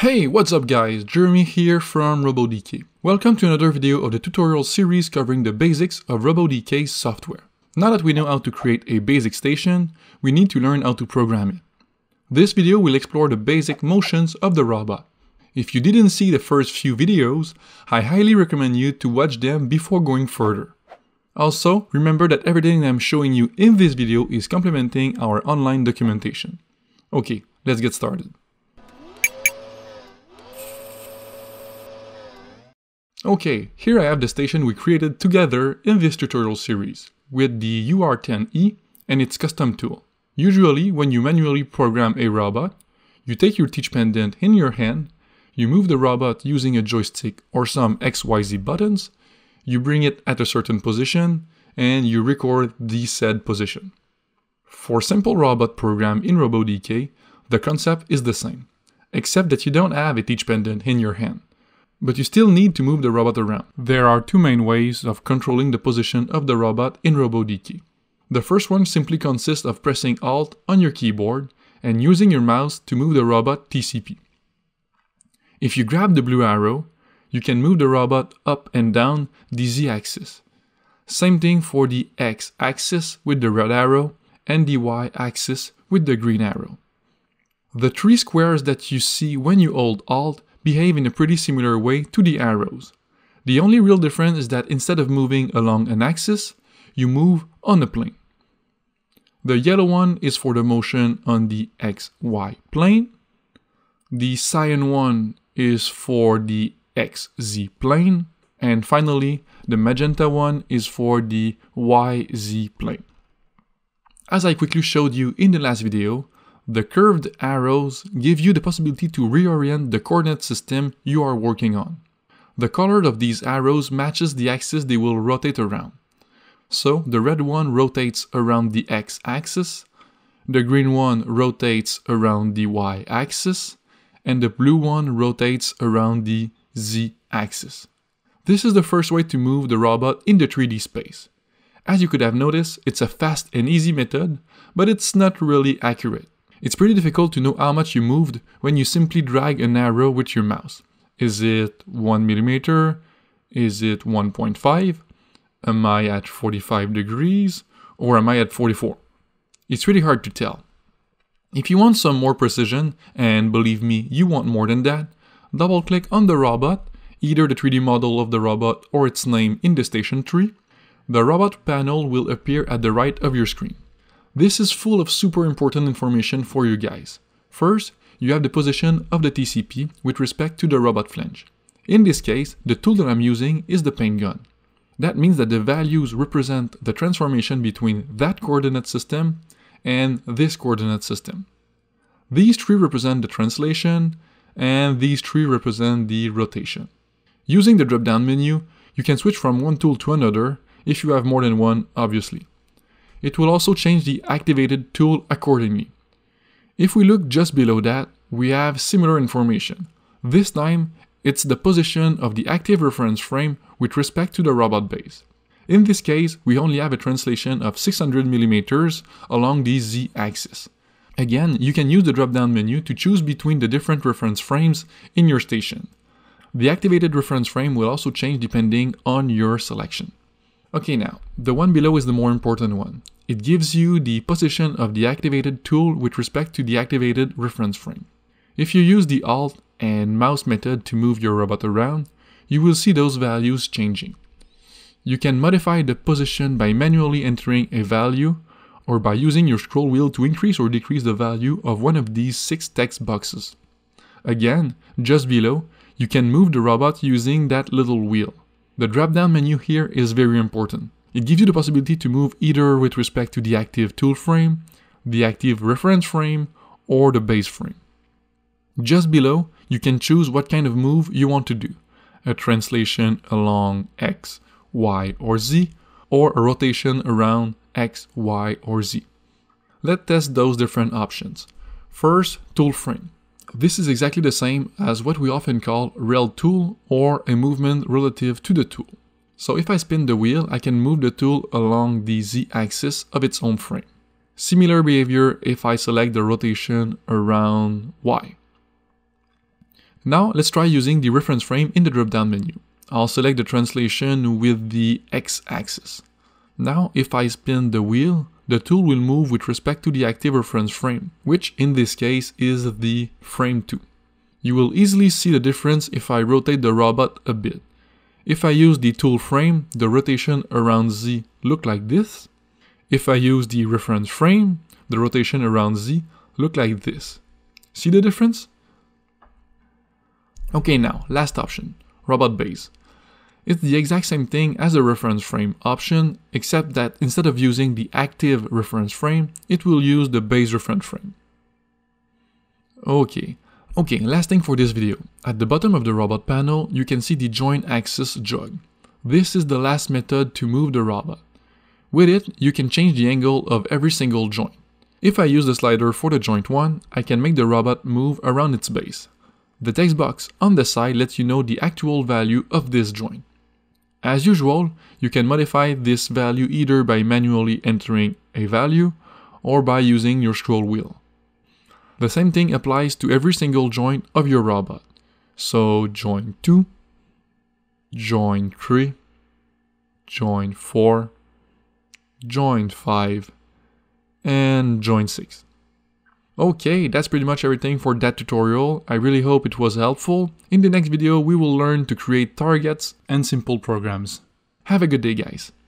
Hey, what's up guys, Jeremy here from RoboDK. Welcome to another video of the tutorial series covering the basics of RoboDK software. Now that we know how to create a basic station, we need to learn how to program it. This video will explore the basic motions of the robot. If you didn't see the first few videos, I highly recommend you to watch them before going further. Also, remember that everything I'm showing you in this video is complementing our online documentation. Okay, let's get started. Okay, here I have the station we created together in this tutorial series, with the UR10E and its custom tool. Usually, when you manually program a robot, you take your teach pendant in your hand, you move the robot using a joystick or some XYZ buttons, you bring it at a certain position, and you record the said position. For simple robot program in RoboDK, the concept is the same, except that you don't have a teach pendant in your hand. But you still need to move the robot around. There are two main ways of controlling the position of the robot in RoboDK. The first one simply consists of pressing Alt on your keyboard and using your mouse to move the robot TCP. If you grab the blue arrow, you can move the robot up and down the Z-axis. Same thing for the X-axis with the red arrow and the Y-axis with the green arrow. The three squares that you see when you hold Alt behave in a pretty similar way to the arrows. The only real difference is that instead of moving along an axis, you move on a plane. The yellow one is for the motion on the XY plane. The cyan one is for the XZ plane. And finally, the magenta one is for the YZ plane. As I quickly showed you in the last video, the curved arrows give you the possibility to reorient the coordinate system you are working on. The color of these arrows matches the axis they will rotate around. So the red one rotates around the X-axis, the green one rotates around the Y-axis, and the blue one rotates around the Z-axis. This is the first way to move the robot in the 3D space. As you could have noticed, it's a fast and easy method, but it's not really accurate. It's pretty difficult to know how much you moved when you simply drag an arrow with your mouse. Is it 1 millimeter? Is it 1.5? Am I at 45 degrees? Or am I at 44? It's really hard to tell. If you want some more precision, and believe me, you want more than that, double-click on the robot, either the 3D model of the robot or its name in the station tree. The robot panel will appear at the right of your screen. This is full of super important information for you guys. First, you have the position of the TCP with respect to the robot flange. In this case, the tool that I'm using is the paint gun. That means that the values represent the transformation between that coordinate system and this coordinate system. These three represent the translation, and these three represent the rotation. Using the drop-down menu, you can switch from one tool to another, if you have more than one, obviously. It will also change the activated tool accordingly. If we look just below that, we have similar information. This time, it's the position of the active reference frame with respect to the robot base. In this case, we only have a translation of 600 millimeters along the Z-axis. Again, you can use the drop-down menu to choose between the different reference frames in your station. The activated reference frame will also change depending on your selection. Okay, now, the one below is the more important one. It gives you the position of the activated tool with respect to the activated reference frame. If you use the Alt and mouse method to move your robot around, you will see those values changing. You can modify the position by manually entering a value or by using your scroll wheel to increase or decrease the value of one of these 6 text boxes. Again, just below, you can move the robot using that little wheel. The drop-down menu here is very important. It gives you the possibility to move either with respect to the active tool frame, the active reference frame, or the base frame. Just below, you can choose what kind of move you want to do. A translation along X, Y, or Z, or a rotation around X, Y, or Z. Let's test those different options. First, tool frame. This is exactly the same as what we often call rel tool or a movement relative to the tool. So if I spin the wheel, I can move the tool along the Z-axis of its own frame. Similar behavior if I select the rotation around Y. Now let's try using the reference frame in the drop-down menu. I'll select the translation with the x-axis. Now if I spin the wheel, the tool will move with respect to the active reference frame, which in this case is the frame 2. You will easily see the difference if I rotate the robot a bit. If I use the tool frame, the rotation around Z look like this. If I use the reference frame, the rotation around Z look like this. See the difference? Okay, now, last option, robot base. It's the exact same thing as the reference frame option, except that instead of using the active reference frame, it will use the base reference frame. Okay, last thing for this video. At the bottom of the robot panel, you can see the join Axis Jog. This is the last method to move the robot. With it, you can change the angle of every single joint. If I use the slider for the joint 1, I can make the robot move around its base. The text box on the side lets you know the actual value of this joint. As usual, you can modify this value either by manually entering a value or by using your scroll wheel. The same thing applies to every single joint of your robot. So joint 2, joint 3, joint 4, joint 5, and joint 6. Okay, that's pretty much everything for that tutorial. I really hope it was helpful. In the next video, we will learn to create targets and simple programs. Have a good day, guys.